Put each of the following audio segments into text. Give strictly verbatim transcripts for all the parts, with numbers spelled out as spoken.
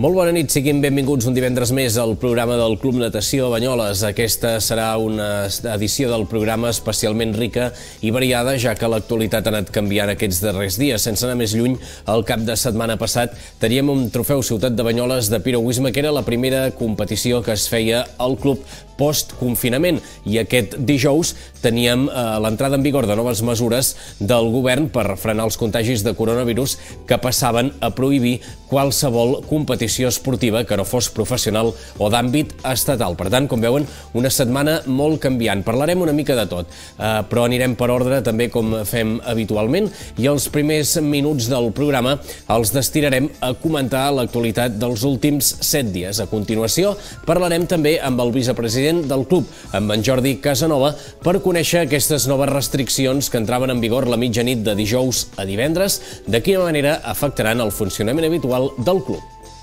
Molt bona nit, siguin benvinguts un divendres més al programa del Club Natació Banyoles. Aquesta serà una edició del programa especialment rica i variada, ja que l'actualitat ha anat canviant aquests darrers dies. Sense anar més lluny, el cap de setmana passat teníem un trofeu Ciutat de Banyoles de piragüisme, que era la primera competició que es feia al club post-confinament. I aquest dijous teníem eh, l'entrada en vigor de noves mesures del govern per frenar els contagis de coronavirus que passaven a prohibir qualsevol competició esportiva que no fos professional o d'àmbit estatal. Per tant, com veuen, una setmana molt canviant. Parlarem una mica de tot, eh, però anirem per ordre també com fem habitualment, i els primers minuts del programa els destinarem a comentar l'actualitat dels últims set dies. A continuació, parlarem també amb el vicepresident del club, amb en Jordi Casanova, per conèixer aquestes noves restriccions que entraven en vigor la mitjanit de dijous a divendres, de quina manera afectaran el funcionament habitual del club.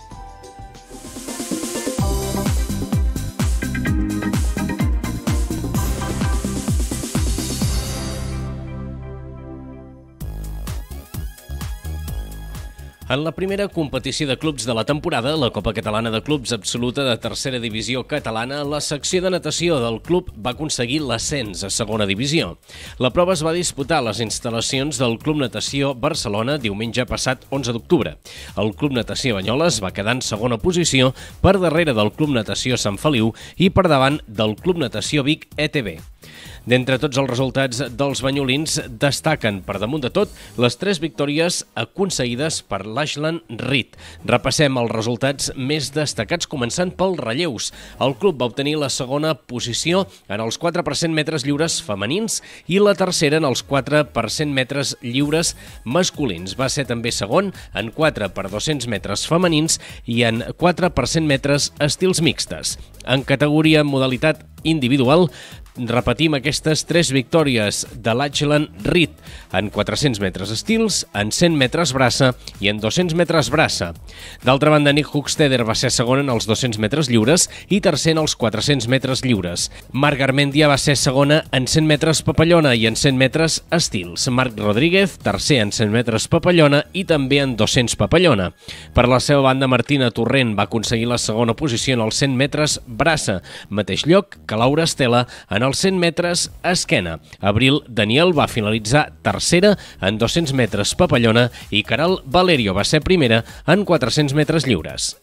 En la primera competició de clubs de la temporada, la Copa Catalana de Clubs Absoluta de Tercera Divisió Catalana, la secció de natació del club va aconseguir l'ascens a Segona Divisió. La prova es va disputar a les instal·lacions del Club Natació Barcelona diumenge passat onze d'octubre. El Club Natació Banyoles va quedar en segona posició per darrere del Club Natació Sant Feliu i per davant del Club Natació Vic E T B. D'entre tots els resultats dels banyolins, destaquen per damunt de tot les tres victòries aconseguides per l'Ashland Reed. Repassem els resultats més destacats, començant pels relleus. El club va obtenir la segona posició en els quatre per cent metres lliures femenins i la tercera en els quatre per cent metres lliures masculins. Va ser també segon en quatre per dos-cents metres femenins i en quatre per cent metres estils mixtes. En categoria modalitat individual, repetim aquestes tres victòries de l'Ashland Reed en quatre-cents metres estils, en cent metres braça i en dos-cents metres braça. D'altra banda, Nick Hucksteder va ser segon en els dos-cents metres lliures i tercer en els quatre-cents metres lliures. Marc Garmendia va ser segona en cent metres papallona i en cent metres estils. Marc Rodríguez, tercer en cent metres papallona i també en dos-cents papallona. Per la seva banda, Martina Torrent va aconseguir la segona posició en els cent metres braça, mateix lloc que Laura Estela en els cent metres esquena. Abril Daniel va finalitzar tercera en dos-cents metres papallona i Caral Valerio va ser primera en quatre-cents metres lliures.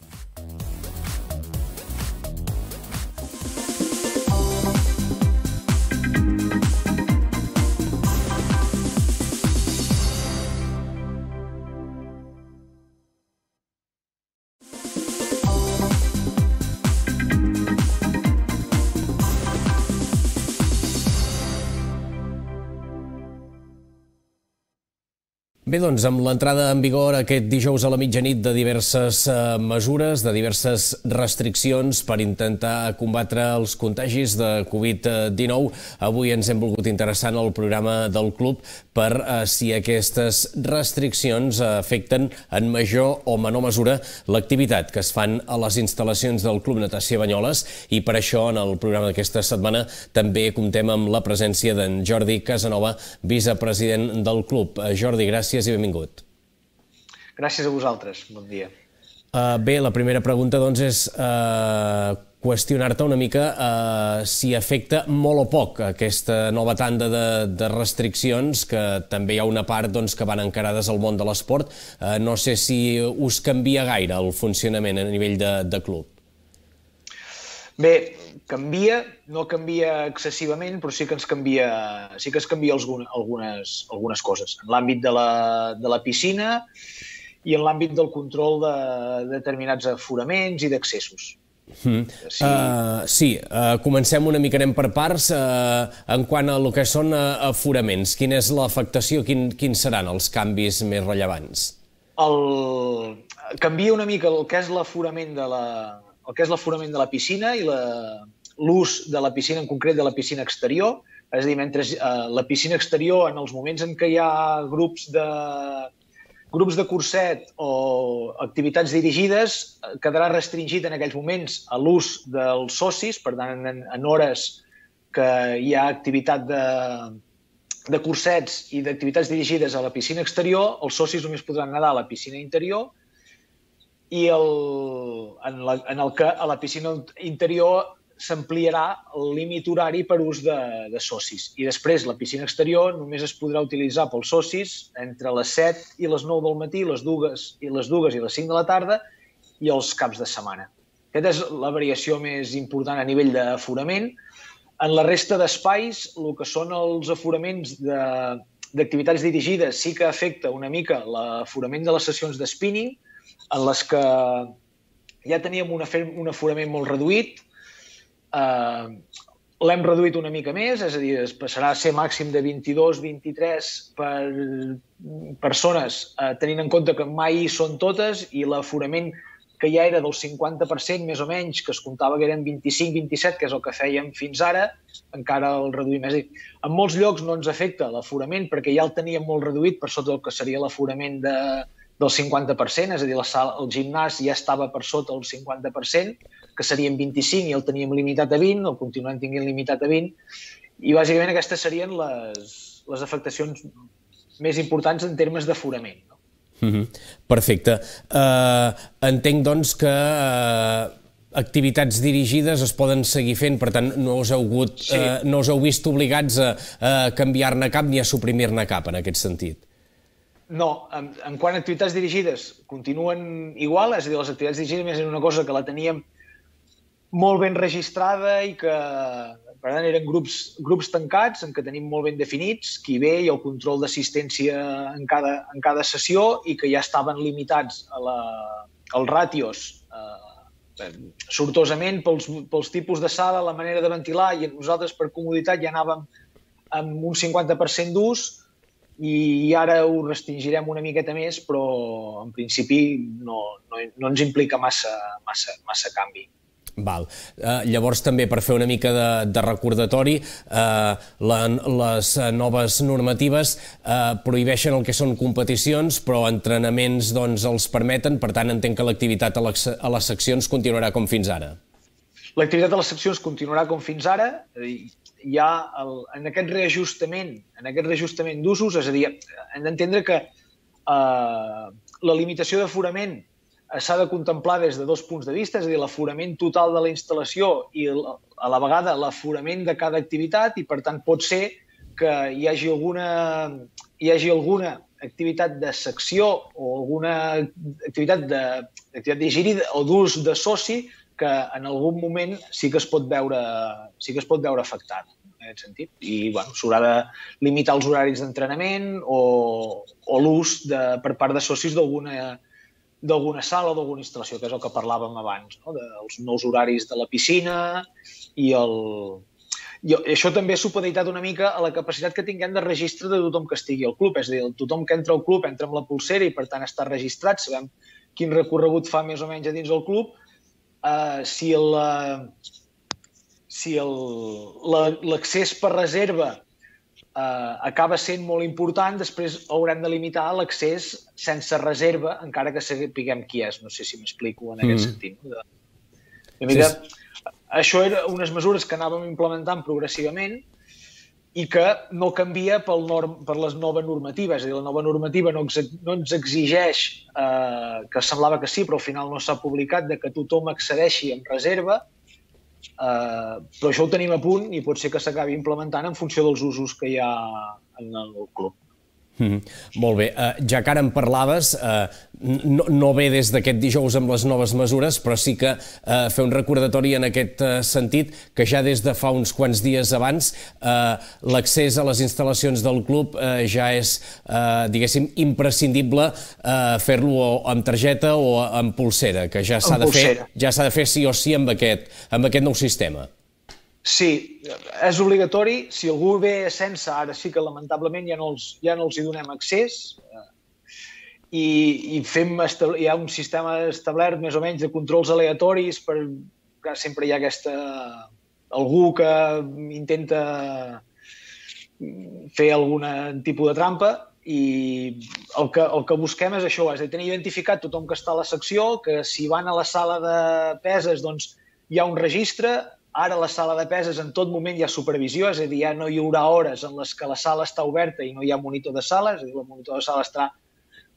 Bé, doncs, amb l'entrada en vigor aquest dijous a la mitjanit de diverses eh, mesures, de diverses restriccions per intentar combatre els contagis de covid dinou, avui ens hem volgut interessar en el programa del club per eh, si aquestes restriccions afecten en major o menor mesura l'activitat que es fan a les instal·lacions del Club Natació Banyoles, i per això en el programa d'aquesta setmana també comptem amb la presència d'en Jordi Casanova, vicepresident del club. Jordi, gràcies i benvingut. Gràcies a vosaltres. Bon dia. Uh, bé, la primera pregunta doncs, és uh, qüestionar-te una mica uh, si afecta molt o poc aquesta nova tanda de, de restriccions, que també hi ha una part doncs, que van encarades al món de l'esport. Uh, no sé si us canvia gaire el funcionament a nivell de, de club. Bé, canvia, no canvia excessivament, però sí que ens canvia, sí que es canvia algunes, algunes coses. En l'àmbit de, la, de la piscina i en l'àmbit del control de, de determinats aforaments i d'accessos. Mm. Sí, uh, sí uh, comencem una mica, anem per parts. Uh, en quant a el que són uh, aforaments, quina és l'afectació, quin, quins seran els canvis més rellevants? El... Canvia una mica el que és l'aforament de la... el que és l'aforament de la piscina i l'ús de la piscina, en concret de la piscina exterior. És a dir, mentre eh, la piscina exterior, en els moments en què hi ha grups de, grups de curset o activitats dirigides, quedarà restringit en aquells moments a l'ús dels socis, per tant, en, en hores que hi ha activitat de, de cursets i d'activitats dirigides a la piscina exterior, els socis només podran nedar a la piscina interior i el, en, la, en el que a la piscina interior s'ampliarà el límit horari per ús de, de socis. I després la piscina exterior només es podrà utilitzar pels socis entre les set i les nou del matí, les dues i les dues i les cinc de la tarda i els caps de setmana. Aquesta és la variació més important a nivell d'aforament. En la resta d'espais, el que són els aforaments d'activitats dirigides sí que afecta una mica l'aforament de les sessions de spinning, en les que ja teníem un aforament molt reduït. Uh, l'hem reduït una mica més, és a dir, es passarà a ser màxim de vint-i-dos vint-i-tres per persones, uh, tenint en compte que mai hi són totes, i l'aforament que ja era del cinquanta per cent més o menys, que es comptava que eren vint-i-cinc vint-i-set, que és el que fèiem fins ara, encara el reduïm més. En molts llocs no ens afecta l'aforament perquè ja el teníem molt reduït per sota el que seria l'aforament de, del cinquanta per cent, és a dir, la sala, el gimnàs ja estava per sota el cinquanta per cent, que serien vint-i-cinc i el teníem limitat a vint, el continuem tenint limitat a vint, i bàsicament aquestes serien les, les afectacions més importants en termes d'aforament. No? Mm-hmm. Perfecte. Uh, entenc, doncs, que uh, activitats dirigides es poden seguir fent, per tant, no us heu, hagut, sí. uh, no us heu vist obligats a, a canviar-ne cap ni a suprimir-ne cap, en aquest sentit. No, en, en quant a activitats dirigides continuen igual, és a dir, les activitats dirigides més era una cosa que la teníem molt ben registrada i que, per tant, eren grups, grups tancats en què tenim molt ben definits qui ve i el control d'assistència en, cada, en cada sessió i que ja estaven limitats a la, als ràtios eh, sortosament pels, pels tipus de sala, la manera de ventilar, i nosaltres per comoditat ja anàvem amb un cinquanta per cent d'ús i ara ho restringirem una miqueta més, però en principi no, no, no ens implica massa, massa, massa canvi. Val. Uh, llavors també per fer una mica de, de recordatori, uh, la, les noves normatives uh, prohibeixen el que són competicions, però entrenaments doncs, els permeten, per tant entenc que l'activitat a, a les seccions continuarà com fins ara. L'activitat a les seccions continuarà com fins ara. Hi ha el, en aquest reajustament, en aquest reajustament d'usos, és a dir, hem d'entendre que uh, la limitació d'aforament s'ha de contemplar des de dos punts de vista, és a dir, l'aforament total de la instal·lació i a la vegada l'aforament de cada activitat, i per tant pot ser que hi hagi alguna, hi hagi alguna activitat de secció o alguna activitat de, activitat dirigida o d'ús de soci que en algun moment sí que es pot veure, sí que es pot veure afectat en aquest sentit. I bueno, s'haurà de limitar els horaris d'entrenament o, o l'ús per part de socis d'alguna d'alguna sala o d'alguna instal·lació, que és el que parlàvem abans, no? Dels nous horaris de la piscina i el... I això també és supeditat una mica a la capacitat que tinguem de registre de tothom que estigui al club. És a dir, tothom que entra al club entra amb la pulsera i per tant està registrat, sabem quin recorregut fa més o menys a dins del club. Uh, si la, si l'accés per reserva Uh, acaba sent molt important, després haurem de limitar l'accés sense reserva, encara que sapiguem qui és. No sé si m'explico en aquest mm. sentit. De... Mica, sí. Això eren unes mesures que anàvem implementant progressivament i que no canvia pel norm, per les noves normatives. És a dir, la nova normativa no, ex, no ens exigeix, uh, que semblava que sí, però al final no s'ha publicat, de que tothom accedeixi amb reserva. Uh, però això ho tenim a punt i pot ser que s'acabi implementant en funció dels usos que hi ha en el club. Mm, molt bé. Uh, ja que ara en parlaves, uh, no, no ve des d'aquest dijous amb les noves mesures, però sí que uh, fer un recordatori en aquest uh, sentit, que ja des de fa uns quants dies abans uh, l'accés a les instal·lacions del club uh, ja és, uh, diguéssim, imprescindible uh, fer-lo amb targeta o amb pulsera, que ja s'ha de fer, ja s'ha de fer sí o sí amb aquest, amb aquest nou sistema. Sí, és obligatori. Si algú ve sense, ara sí que lamentablement ja no els, ja no els hi donem accés i, i fem, hi ha un sistema establert més o menys de controls aleatoris, per, sempre hi ha aquesta, algú que intenta fer algun tipus de trampa i el que, el que busquem és això, és de tenir identificat tothom que està a la secció, que si van a la sala de peses doncs hi ha un registre. Ara a la sala de peses en tot moment hi ha supervisió, és a dir, ja no hi haurà hores en les que la sala està oberta i no hi ha monitor de sala, és a dir, el monitor de sala estarà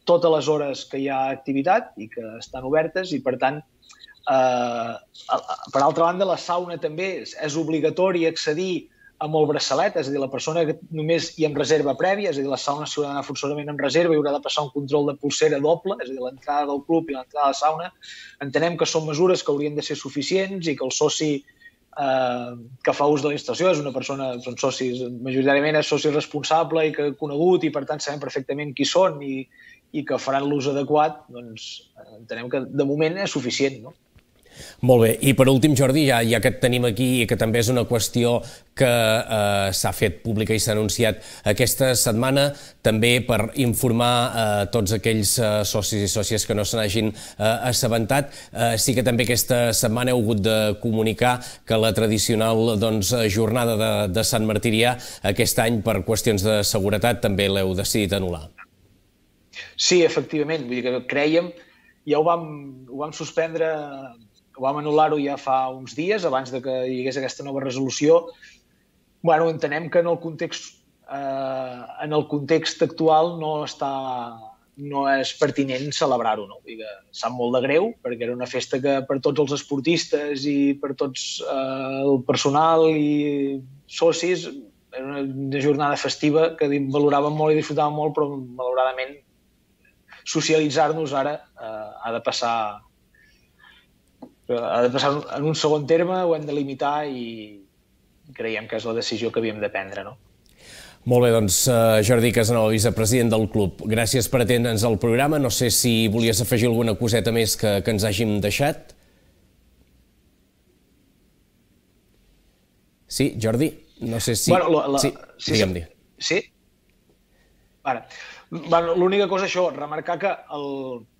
totes les hores que hi ha activitat i que estan obertes i, per tant, eh, per altra banda, la sauna també és obligatori accedir amb el braçalet, és a dir, la persona que només hi ha reserva prèvia, és a dir, la sauna s'haurà d'anar forçosament amb reserva i haurà de passar un control de pulsera doble, és a dir, l'entrada del club i l'entrada de la sauna. Entenem que són mesures que haurien de ser suficients i que el soci eh, que fa ús de la instal·lació és una persona, són socis, majoritàriament és soci responsable i que conegut i per tant sabem perfectament qui són i, i que faran l'ús adequat, doncs entenem que de moment és suficient, no? Molt bé, i per últim, Jordi, ja, ja que et tenim aquí i que també és una qüestió que eh, s'ha fet pública i s'ha anunciat aquesta setmana, també per informar eh, tots aquells eh, socis i sòcies que no se n'hagin eh, assabentat, eh, sí que també aquesta setmana heu hagut de comunicar que la tradicional doncs, jornada de, de Sant Martirià aquest any per qüestions de seguretat també l'heu decidit anul·lar. Sí, efectivament, vull dir que crèiem, ja ho vam, ho vam suspendre, ho vam anul·lar-ho ja fa uns dies, abans de que hi hagués aquesta nova resolució. Bueno, entenem que en el context, eh, en el context actual no, està, no és pertinent celebrar-ho. No? Vull dir que sap molt de greu, perquè era una festa que per tots els esportistes i per tots eh, el personal i socis era una jornada festiva que valoràvem molt i disfrutàvem molt, però malauradament socialitzar-nos ara eh, ha de passar ha de passar en un segon terme, ho hem de limitar i creiem que és la decisió que havíem de prendre, no? Molt bé, doncs Jordi Casanova, vicepresident del club, gràcies per atendre'ns al programa. No sé si volies afegir alguna coseta més que, que ens hàgim deixat. Sí, Jordi? No sé si... Bueno, la, la... Sí, sí, digue'm-hi. Sí? Ara, bueno, l'única cosa això, remarcar que el...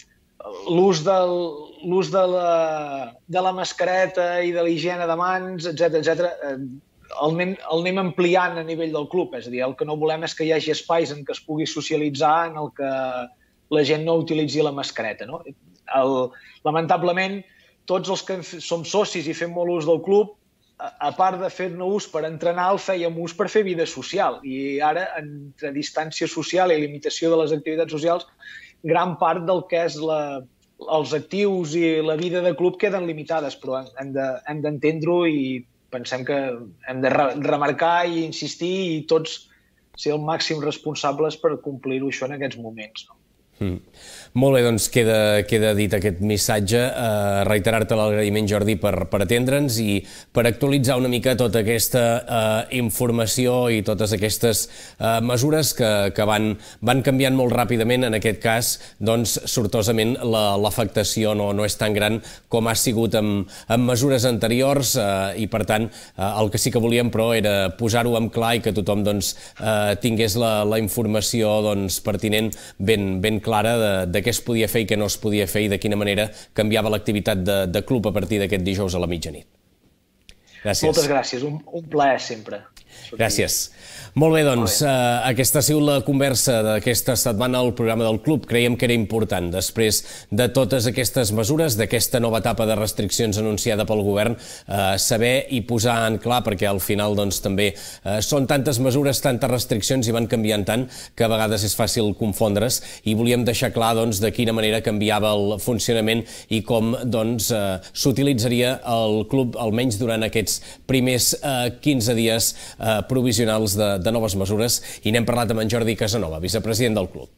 l'ús del, l'ús de la, de la mascareta i de l'higiene de mans, etcètera, etcètera, el anem, el anem ampliant a nivell del club. És a dir, el que no volem és que hi hagi espais en què es pugui socialitzar en el que la gent no utilitzi la mascareta. No? El, lamentablement, tots els que som socis i fem molt ús del club, a part de fer-ne ús per entrenar, el fèiem ús per fer vida social. I ara, entre distància social i limitació de les activitats socials, gran part del que és la, els actius i la vida de club queden limitades, però hem de, hem d'entendre-ho i pensem que hem de re remarcar i insistir i tots ser el màxim responsables per complir-ho això en aquests moments. No? Mm. Molt bé, doncs queda, queda dit aquest missatge. Eh, reiterar-te l'agraïment, Jordi, per, per atendre'ns i per actualitzar una mica tota aquesta eh, informació i totes aquestes eh, mesures que, que van, van canviant molt ràpidament. En aquest cas, doncs, sortosament, l'afectació no, no és tan gran com ha sigut amb, amb mesures anteriors eh, i, per tant, eh, el que sí que volíem, però, era posar-ho en clar i que tothom doncs, eh, tingués la, la informació doncs, pertinent ben, ben clara de, de què es podia fer i què no es podia fer i de quina manera canviava l'activitat de, de club a partir d'aquest dijous a la mitjanit. Gràcies. Moltes gràcies, un, un plaer sempre. Gràcies. Molt bé, doncs, eh, aquesta ha sigut la conversa d'aquesta setmana al programa del club. Creiem que era important, després de totes aquestes mesures, d'aquesta nova etapa de restriccions anunciada pel govern, eh, saber i posar en clar, perquè al final doncs, també eh, són tantes mesures, tantes restriccions i van canviant tant que a vegades és fàcil confondre's i volíem deixar clar doncs, de quina manera canviava el funcionament i com doncs, eh, s'utilitzaria el club, almenys durant aquests primers eh, quinze dies eh, provisionals de, de noves mesures, i n'hem parlat amb en Jordi Casanova, vicepresident del club.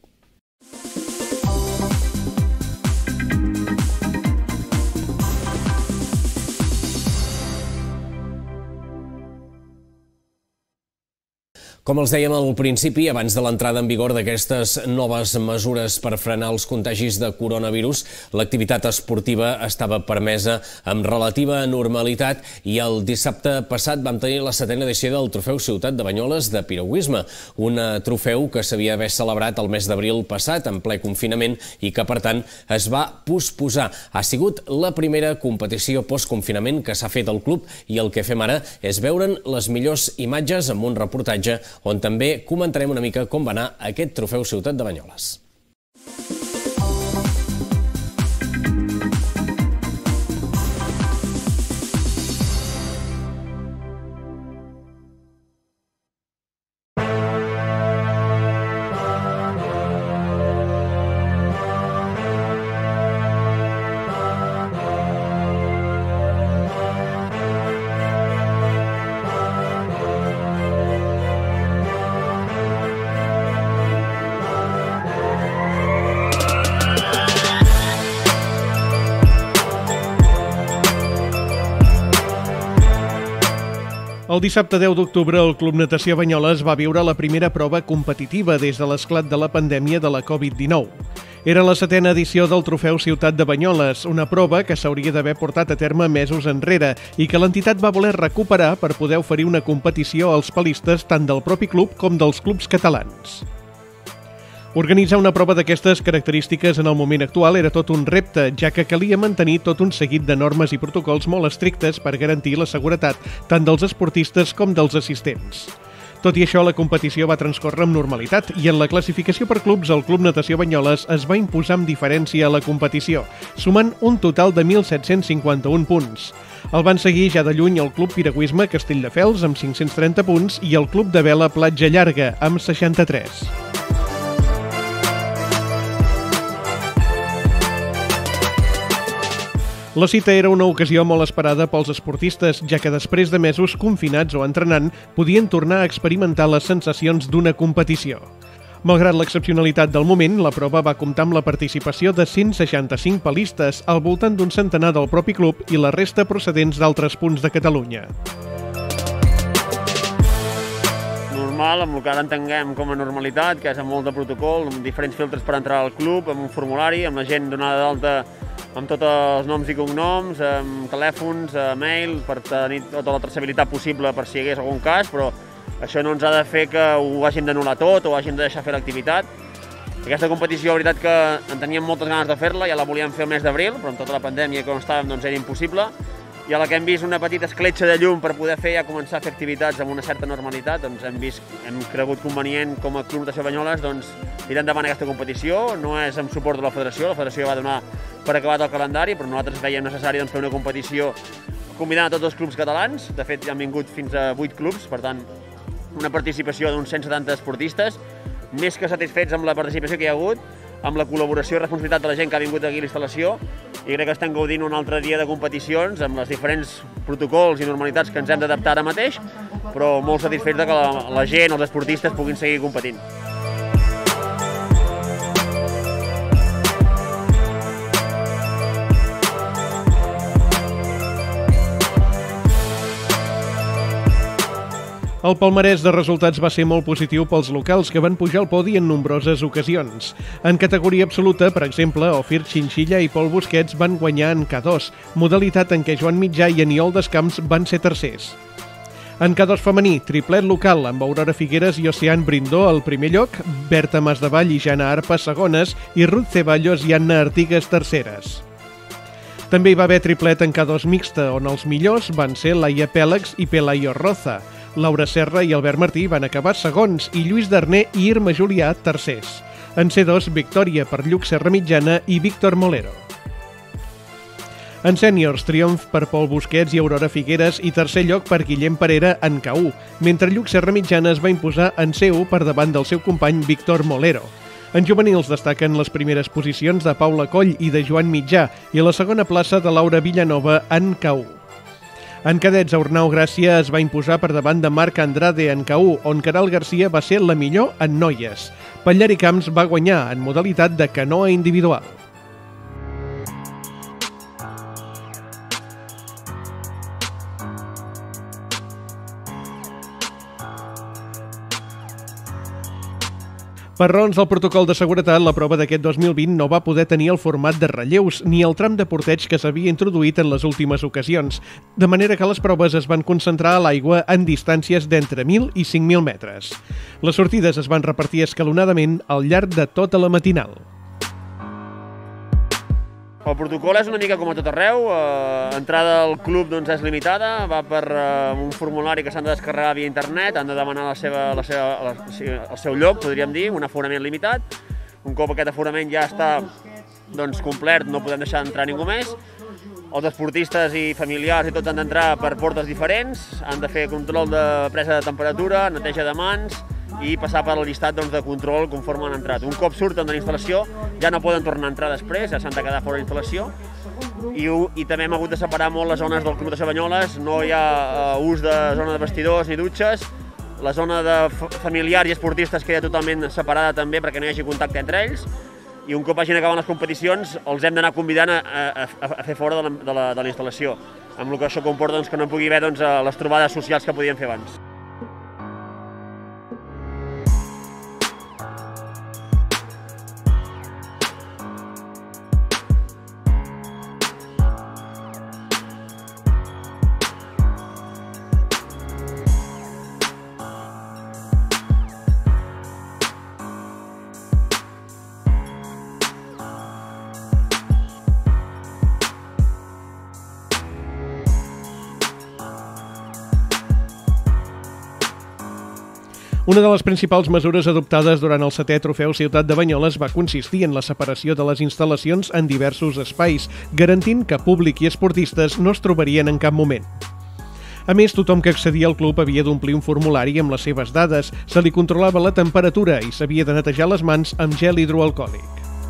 Com els dèiem al principi, abans de l'entrada en vigor d'aquestes noves mesures per frenar els contagis de coronavirus, l'activitat esportiva estava permesa amb relativa normalitat i el dissabte passat vam tenir la setena edició del Trofeu Ciutat de Banyoles de piragüisme, un trofeu que s'havia d'haver celebrat el mes d'abril passat en ple confinament i que, per tant, es va posposar. Ha sigut la primera competició postconfinament que s'ha fet al club i el que fem ara és veure'n les millors imatges amb un reportatge on també comentarem una mica com va anar aquest Trofeu Ciutat de Banyoles. El dissabte deu d'octubre el Club Natació Banyoles va viure la primera prova competitiva des de l'esclat de la pandèmia de la covid dinou. Era la setena edició del Trofeu Ciutat de Banyoles, una prova que s'hauria d'haver portat a terme mesos enrere i que l'entitat va voler recuperar per poder oferir una competició als palistes tant del propi club com dels clubs catalans. Organitzar una prova d'aquestes característiques en el moment actual era tot un repte, ja que calia mantenir tot un seguit de normes i protocols molt estrictes per garantir la seguretat tant dels esportistes com dels assistents. Tot i això, la competició va transcórrer amb normalitat i en la classificació per clubs el Club Natació Banyoles es va imposar amb diferència a la competició, sumant un total de mil set-cents cinquanta-un punts. El van seguir ja de lluny el Club Piragüisme Castelldefels amb cinc-cents trenta punts i el Club de Vela Platja Llarga amb seixanta-tres. La cita era una ocasió molt esperada pels esportistes, ja que després de mesos confinats o entrenant, podien tornar a experimentar les sensacions d'una competició. Malgrat l'excepcionalitat del moment, la prova va comptar amb la participació de cent seixanta-cinc palistes, al voltant d'un centenar del propi club i la resta procedents d'altres punts de Catalunya. Normal, amb el que ara entenguem com a normalitat, que és amb molt de protocol, amb diferents filtres per entrar al club, amb un formulari, amb la gent donada d'alta amb tots els noms i cognoms, amb telèfons, mail, per tenir tota la traçabilitat possible per si hi hagués algun cas, però això no ens ha de fer que ho hàgim d'anul·lar tot o hàgim de deixar fer l'activitat. Aquesta competició, la veritat que en teníem moltes ganes de fer-la, ja la volíem fer el mes d'abril, però amb tota la pandèmia que on estàvem doncs era impossible. I a la que hem vist una petita escletxa de llum per poder fer ja començar a fer activitats amb una certa normalitat, doncs hem vist, hem cregut convenient com a Club Natació Banyoles doncs, tirar endavant aquesta competició. No és amb suport de la federació, la federació va donar per acabat el calendari, però nosaltres veiem necessari doncs, fer una competició convidant a tots els clubs catalans. De fet, ja han vingut fins a vuit clubs, per tant, una participació d'uns cent setanta esportistes, més que satisfets amb la participació que hi ha hagut, amb la col·laboració i responsabilitat de la gent que ha vingut aquí a l'instal·lació, i crec que estem gaudint un altre dia de competicions amb els diferents protocols i normalitats que ens hem d'adaptar ara mateix, però molt satisfets que la, la gent, els esportistes, puguin seguir competint. El palmarès de resultats va ser molt positiu pels locals, que van pujar al podi en nombroses ocasions. En categoria absoluta, per exemple, Ofir Chinchilla i Pol Busquets van guanyar en K dos, modalitat en què Joan Mitjà i Aniol Descamps van ser tercers. En K dos femení, triplet local, amb Aurora Figueres i Ocean Brindó al primer lloc, Berta Masdevall i Jana Arpa segones i Ruth Ceballos i Anna Artigas terceres. També hi va haver triplet en K dos mixta, on els millors van ser Laia Pèlegs i Pelayo Roza. Laura Serra i Albert Martí van acabar segons i Lluís Darner i Irma Julià tercers. En C dos, victòria per Lluc Serra Mitjana i Víctor Molero. En sèniors, triomf per Pol Busquets i Aurora Figueres i tercer lloc per Guillem Parera en K u, mentre Lluc Serra Mitjana es va imposar en C u per davant del seu company Víctor Molero. En juvenils destaquen les primeres posicions de Paula Coll i de Joan Mitjà i la segona plaça de Laura Villanova en K u. En cadets, Arnau Gràcia es va imposar per davant de Marc Andrade en K u, on Caral Garcia va ser la millor en noies. Patllari Camps va guanyar en modalitat de canoa individual. Per raons del protocol de seguretat, la prova d'aquest dos mil vint no va poder tenir el format de relleus ni el tram de porteig que s'havia introduït en les últimes ocasions, de manera que les proves es van concentrar a l'aigua en distàncies d'entre mil i cinc mil metres. Les sortides es van repartir escalonadament al llarg de tota la matinal. El protocol és una mica com a tot arreu, l'entrada al club doncs, és limitada, va per un formulari que s'han de descarregar via internet, han de demanar la seva, la seva, la, el seu lloc, podríem dir, un aforament limitat. Un cop aquest aforament ja està doncs, complert, no podem deixar d'entrar ningú més. Els esportistes i familiars i tots han d'entrar per portes diferents, han de fer control de presa de temperatura, neteja de mans, i passar per el llistat doncs, de control conforme han entrat. Un cop surten de la instal·lació ja no poden tornar a entrar després, ja s'han de quedar fora de la instal·lació. I, I també hem hagut de separar molt les zones del Club Natació Banyoles, no hi ha uh, ús de zona de vestidors ni dutxes, la zona de familiars i esportistes queda totalment separada també perquè no hi hagi contacte entre ells, i un cop hagin acabat les competicions els hem d'anar convidant a, a, a fer fora de la, de la, de la instal·lació, amb el que això comporta doncs, que no pugui haver doncs, les trobades socials que podíem fer abans. Una de les principals mesures adoptades durant el setè Trofeu Ciutat de Banyoles va consistir en la separació de les instal·lacions en diversos espais, garantint que públic i esportistes no es trobarien en cap moment. A més, tothom que accedia al club havia d'omplir un formulari amb les seves dades, se li controlava la temperatura i s'havia de netejar les mans amb gel hidroalcohòlic.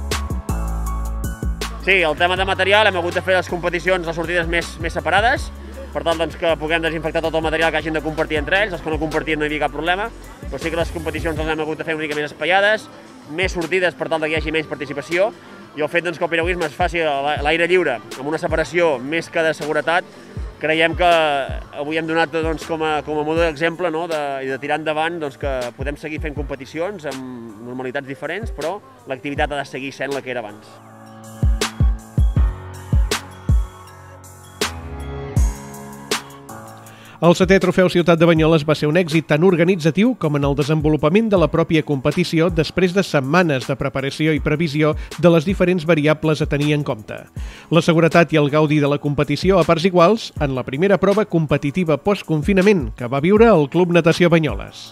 Sí, el tema de material, hem hagut de fer les competicions, les sortides més, més separades, per tal doncs, que puguem desinfectar tot el material que hagin de compartir entre ells, els que no compartien no hi havia cap problema, però sí que les competicions les hem hagut de fer una mica més espaiades, més sortides per tal que hi hagi menys participació, i el fet doncs, que el piragüisme es faci a l'aire lliure, amb una separació més que de seguretat, creiem que avui hem donat doncs, com, a, com a model d'exemple, no? de, i de tirar endavant doncs, que podem seguir fent competicions amb normalitats diferents, però l'activitat ha de seguir sent la que era abans. El setè Trofeu Ciutat de Banyoles va ser un èxit tant organitzatiu com en el desenvolupament de la pròpia competició després de setmanes de preparació i previsió de les diferents variables a tenir en compte. La seguretat i el gaudi de la competició a parts iguals en la primera prova competitiva post-confinament que va viure el Club Natació Banyoles.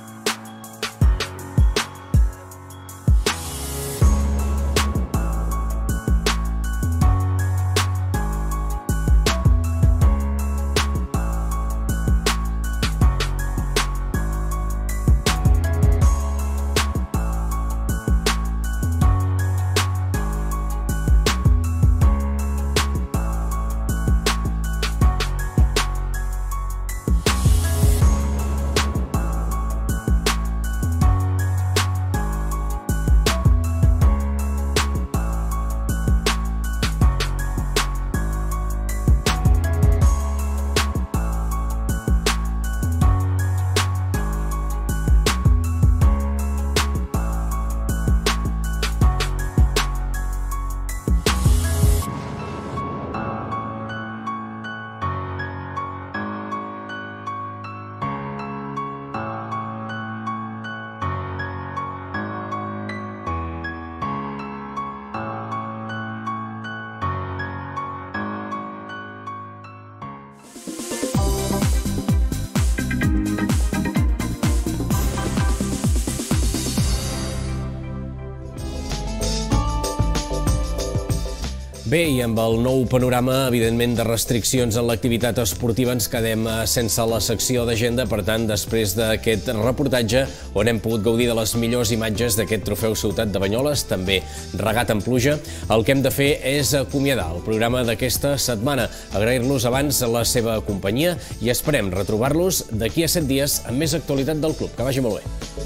Bé, i amb el nou panorama, evidentment, de restriccions en l'activitat esportiva ens quedem sense la secció d'agenda. Per tant, després d'aquest reportatge, on hem pogut gaudir de les millors imatges d'aquest Trofeu Ciutat de Banyoles, també regat en pluja, el que hem de fer és acomiadar el programa d'aquesta setmana. Agrair-los abans la seva companyia i esperem retrobar-los d'aquí a set dies amb més actualitat del club. Que vagi molt bé.